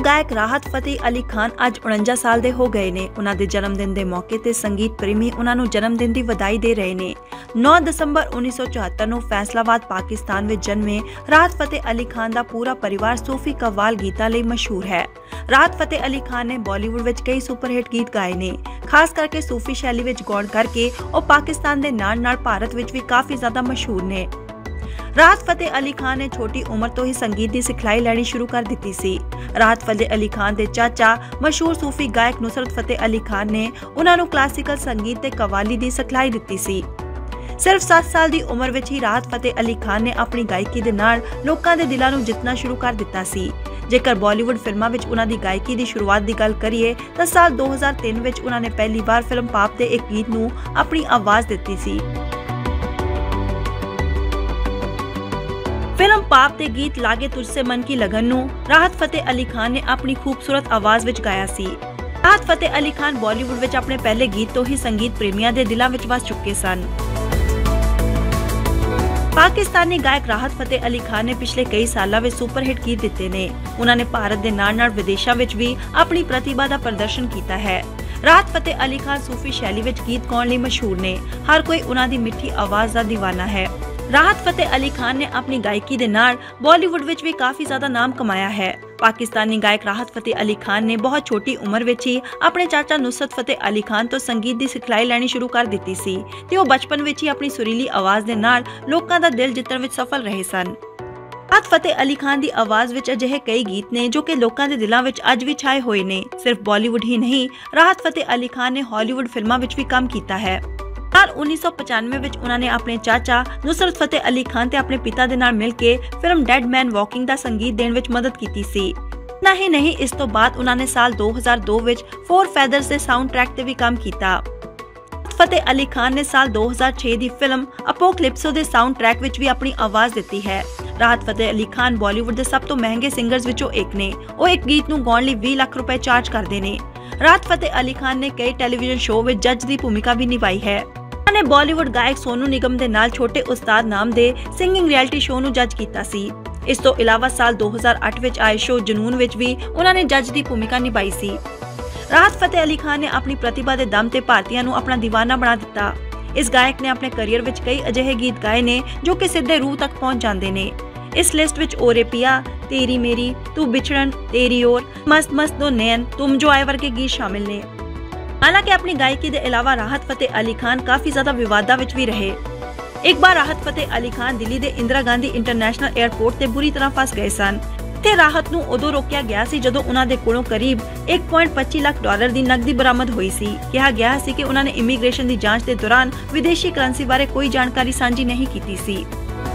गायक राहत फतेह अली खान ਅੱਜ 49 ਸਾਲ ਦੇ ਹੋ ਗਏ ਨੇ। ਉਹਨਾਂ ਦੇ ਜਨਮ ਦਿਨ ਦੇ ਮੌਕੇ ਤੇ ਸੰਗੀਤ ਪ੍ਰੇਮੀ ਉਹਨਾਂ ਨੂੰ ਜਨਮ ਦਿਨ ਦੀ ਵਧਾਈ ਦੇ ਰਹੇ ਨੇ। 9 ਦਸੰਬਰ 1974 ਨੂੰ ਫੈਸਲਾਬਾਦ ਪਾਕਿਸਤਾਨ ਵਿੱਚ ਜਨਮੇ ਰਾਹਤ ਫतेह ਅਲੀ ਖਾਨ ਦਾ ਪੂਰਾ ਪਰਿਵਾਰ ਸੂਫੀ ਕਵਾਲ ਗੀਤਾਂ ਲਈ ਮਸ਼ਹੂਰ ਹੈ। ਰਾਹਤ ਫतेह ਅਲੀ ਖਾਨ ਨੇ ਬਾਲੀਵੁੱਡ ਵਿੱਚ ਕਈ ਸੁਪਰਹਿੱਟ ਗੀਤ ਗਾਏ ਨੇ, ਖਾਸ ਕਰਕੇ ਸੂਫੀ ਸ਼ੈਲੀ ਵਿੱਚ ਗਾਉਣ ਕਰਕੇ ਉਹ ਪਾਕਿਸਤਾਨ ਦੇ ਨਾਲ-ਨਾਲ ਭਾਰਤ ਵਿੱਚ ਵੀ ਕਾਫੀ ਜ਼ਿਆਦਾ ਮਸ਼ਹੂਰ ਨੇ। ਰਾਹਤ ਫतेह ਅਲੀ ਖਾਨ ਨੇ ਛੋਟੀ ਉਮਰ ਤੋਂ ਹੀ ਸੰਗੀਤ ਦੀ ਸਿਖਲਾਈ ਲੈਣੀ ਸ਼ੁਰੂ ਕਰ ਦਿੱਤੀ ਸੀ। ਰਾਹਤ ਫतेह ਅਲੀ ਖਾਨ ਦੇ ਚਾਚਾ ਮਸ਼ਹੂਰ ਸੂਫੀ ਗਾਇਕ ਨੁਸਰਤ ਫतेह ਅਲੀ ਖਾਨ ਨੇ ਉਹਨਾਂ ਨੂੰ ਕਲਾਸੀਕਲ ਸੰਗੀਤ ਤੇ ਕਵਾਲੀ ਦੀ ਸਿਖਲਾਈ ਦਿੱਤੀ ਸੀ। ਸਿਰਫ 7 ਸਾਲ ਦੀ ਉਮਰ ਵਿੱਚ ਹੀ ਰਾਹਤ ਫतेह ਅਲੀ ਖਾਨ ਨੇ ਆਪਣੀ ਗਾਇਕੀ ਦੇ ਨਾਲ ਲੋਕਾਂ ਦੇ ਦਿਲਾਂ ਨੂੰ ਜਿੱਤਣਾ ਸ਼ੁਰੂ ਕਰ ਦਿੱਤਾ ਸੀ। ਜੇਕਰ ਬਾਲੀਵੁੱਡ ਫਿਲਮਾਂ ਵਿੱਚ ਉਹਨਾਂ ਦੀ ਗਾਇਕੀ ਦੀ ਸ਼ੁਰੂਆਤ ਦੀ ਗੱਲ ਕਰੀਏ ਤਾਂ ਸਾਲ 2003 ਵਿੱਚ ਉਹਨਾਂ ਨੇ ਪਹਿਲੀ ਵਾਰ ਫਿਲਮ ਪਾਪ ਦੇ ਇੱਕ ਗੀਤ ਨੂੰ ਆਪਣੀ ਆਵਾਜ਼ ਦਿੱਤੀ ਸੀ। फिल्म पाप ਦੇ ਗੀਤ ਲਾਗੇ ਤੁਝਸੇ ਮਨ ਕੀ ਲਗਨ ਨੂੰ ਰਾਹਤ ਫतेह ਅਲੀ ਖਾਨ ਨੇ ਆਪਣੀ ਖੂਬਸੂਰਤ ਆਵਾਜ਼ ਵਿੱਚ ਗਾਇਆ ਸੀ। ਰਾਹਤ ਫतेह ਅਲੀ ਖਾਨ ਬਾਲੀਵੁੱਡ ਵਿੱਚ ਆਪਣੇ ਪਹਿਲੇ ਗੀਤ ਤੋਂ ਹੀ ਸੰਗੀਤ ਪ੍ਰੇਮੀਆਂ ਦੇ ਦਿਲਾਂ ਵਿੱਚ ਵਸ ਚੁੱਕੇ ਸਨ। ਪਾਕਿਸਤਾਨੀ ਗਾਇਕ ਰਾਹਤ ਫतेह ਅਲੀ ਖਾਨ ਨੇ ਪਿਛਲੇ ਕਈ ਸਾਲਾਂ ਵਿੱਚ ਸੁਪਰਹਿੱਟ ਗੀਤ ਦਿੱਤੇ ਨੇ। ਉਹਨਾਂ ਨੇ ਭਾਰਤ ਦੇ ਨਾਲ-ਨਾਲ ਵਿਦੇਸ਼ਾਂ ਵਿੱਚ ਵੀ ਆਪਣੀ ਪ੍ਰਤਿਭਾ ਦਾ ਪ੍ਰਦਰਸ਼ਨ ਕੀਤਾ ਹੈ। ਰਾਹਤ ਫतेह ਅਲੀ ਖਾਨ ਸੂਫੀ ਸ਼ੈਲੀ ਵਿੱਚ ਗੀਤ ਗਾਉਣ ਲਈ ਮਸ਼ਹੂਰ ਨੇ। ਹਰ ਕੋਈ ਉਹਨਾਂ ਦੀ ਮਿੱਠੀ ਆਵਾਜ਼ ਦਾ دیਵਾਨਾ ਹੈ। ਰਾਹਤ ਫतेह ਅਲੀ ਖਾਨ ਨੇ ਆਪਣੀ ਗਾਇਕੀ ਦੇ ਨਾਲ ਬਾਲੀਵੁੱਡ ਵਿੱਚ ਵੀ ਕਾਫੀ ਜ਼ਿਆਦਾ ਨਾਮ ਕਮਾਇਆ ਹੈ। ਪਾਕਿਸਤਾਨੀ ਗਾਇਕ ਰਾਹਤ ਫतेह ਅਲੀ ਖਾਨ ਨੇ ਬਹੁਤ ਛੋਟੀ ਉਮਰ ਵਿੱਚ ਹੀ ਆਪਣੇ ਚਾਚਾ ਨੁਸਰਤ ਫतेह ਅਲੀ ਖਾਨ ਤੋਂ ਸੰਗੀਤ ਦੀ ਸਿਖਲਾਈ ਲੈਣੀ ਸ਼ੁਰੂ ਕਰ ਦਿੱਤੀ ਸੀ ਤੇ ਉਹ ਬਚਪਨ ਵਿੱਚ ਹੀ ਆਪਣੀ ਸੁਰੀਲੀ ਆਵਾਜ਼ ਦੇ ਨਾਲ ਲੋਕਾਂ ਦਾ ਦਿਲ ਜਿੱਤਣ ਵਿੱਚ ਸਫਲ ਰਹੇ ਸਨ। ਰਾਹਤ ਫतेह ਅਲੀ ਖਾਨ ਦੀ ਆਵਾਜ਼ ਵਿੱਚ ਅਜਿਹੇ ਕਈ ਗੀਤ ਨੇ ਜੋ ਕਿ ਲੋਕਾਂ ਦੇ ਦਿਲਾਂ ਵਿੱਚ ਅੱਜ ਵੀ ਛਾਏ ਹੋਏ ਨੇ। ਸਿਰਫ ਬਾਲੀਵੁੱਡ ਹੀ ਨਹੀਂ, ਰਾਹਤ ਫतेह ਅਲੀ ਖਾਨ ਨੇ ਹਾਲੀਵੁੱਡ ਫਿਲਮਾਂ ਵਿੱਚ ਵੀ ਕੰਮ ਕੀਤਾ ਹੈ। ਸਾਲ 1995 ਵਿੱਚ ਉਹਨਾਂ ਨੇ ਆਪਣੇ ਚਾਚਾ ਨੁਸਰਤ ਫतेह ਅਲੀ ਖਾਨ ਤੇ ਆਪਣੇ ਪਿਤਾ ਦੇ ਨਾਲ ਮਿਲ ਕੇ ਫਿਲਮ ਡੈਡ ਮੈਨ ਵਾਕਿੰਗ ਦਾ ਸੰਗੀਤ ਦੇਣ ਵਿੱਚ ਮਦਦ ਕੀਤੀ ਸੀ। ਨਹੀਂ ਇਸ ਤੋਂ ਬਾਅਦ ਉਹਨਾਂ ਨੇ ਸਾਲ 2002 ਵਿੱਚ 4 ਫੈਦਰਸ ਦੇ ਸਾਊਂਡ ਟਰੈਕ ਤੇ ਵੀ ਕੰਮ ਕੀਤਾ। ਫतेह ਅਲੀ ਖਾਨ ਨੇ ਸਾਲ 2006 ਦੀ ਫਿਲਮ ਅਪੋਕਲਿਪਸੋ ਦੇ ਸਾਊਂਡ ਟਰੈਕ ਵਿੱਚ ਵੀ ਆਪਣੀ ਆਵਾਜ਼ ਦਿੱਤੀ ਹੈ। ਰਾਹਤ ਫतेह ਅਲੀ ਖਾਨ ਬਾਲੀਵੁੱਡ ਦੇ ਸਭ ਤੋਂ ਮਹਿੰਗੇ ਸਿੰਗਰਜ਼ ਵਿੱਚੋਂ ਇੱਕ ਨੇ। ਉਹ ਇੱਕ ਗੀਤ ਨੂੰ ਗਾਉਣ ਲਈ 20 ਲੱਖ ਰੁਪਏ ਚਾਰਜ ਕਰਦੇ ਨੇ। ਰਾਹਤ ਫतेह ਅਲੀ ਖਾਨ ਨੇ ਕਈ ਟੈਲੀਵਿਜ਼ਨ ਸ਼ੋਅ ਵਿੱਚ ਜੱਜ ਦੀ ਭੂਮਿਕਾ ਵੀ ਨਿਭਾਈ ਹੈ। ਨੇ ਬਾਲੀਵੁੱਡ ਗਾਇਕ ਸੋਨੂ ਨਿਗਮ ਦੇ ਨਾਲ ਛੋਟੇ ਉਸਤਾਦ ਨਾਮ ਦੇ ਸਿੰਗਿੰਗ ਰਿਐਲਿਟੀ ਸ਼ੋਅ ਨੂੰ ਜੱਜ ਕੀਤਾ ਸੀ। ਇਸ ਤੋਂ ਇਲਾਵਾ ਸਾਲ 2008 ਵਿੱਚ ਆਏ ਸ਼ੋਅ ਜਨੂਨ ਵਿੱਚ ਵੀ ਉਹਨਾਂ ਨੇ ਜੱਜ ਦੀ ਭੂਮਿਕਾ ਨਿਭਾਈ ਸੀ। ਰਾਹਤ ਫतेह ਅਲੀ ਖਾਨ ਨੇ ਆਪਣੀ ਪ੍ਰਤਿਭਾ ਦੇ ਦਮ ਤੇ ਭਾਰਤੀਆਂ ਨੂੰ ਆਪਣਾ دیਵਾਨਾ ਬਣਾ ਦਿੱਤਾ। ਇਸ ਗਾਇਕ ਨੇ ਆਪਣੇ ਕੈਰੀਅਰ ਵਿੱਚ ਕਈ ਅਜਿਹੇ ਗੀਤ ਗਾਏ ਨੇ ਜੋ ਕਿ ਸਿੱਧੇ ਰੂਹ ਤੱਕ ਪਹੁੰਚ ਜਾਂਦੇ ਨੇ। ਇਸ ਲਿਸਟ ਵਿੱਚ ਓਰੇ ਪਿਆ, ਤੇਰੀ ਮੇਰੀ, ਤੂੰ ਵਿਛੜਨ, ਤੇਰੀ ਓਰ, ਮਸਤ ਮਸਤ ਦੋ ਨੈਣ, ਤੁਮ ਜੋ ਆਏ ਵਰਗੇ ਗੀਤ ਸ਼ਾਮਿਲ ਨੇ। हालांकि अपनी गायकी के अलावा राहत फतेह अली खान काफी ज्यादा विवादा विच भी रहे। एक बार राहत फतेह अली खान दिल्ली के इंदिरा गांधी इंटरनेशनल एयरपोर्ट ते बुरी तरह फस गए सन ते राहत नूं उदों रोकिया गया सी जदों उन्हां दे कोलों करीब 1.25 लाख डॉलर दी नकदी बरामद हुई सी। कहा गया सी कि उन्हां ने इमीग्रेशन दी जांच के दौरान विदेशी करंसी बारे कोई जानकारी सांझी नहीं की सी।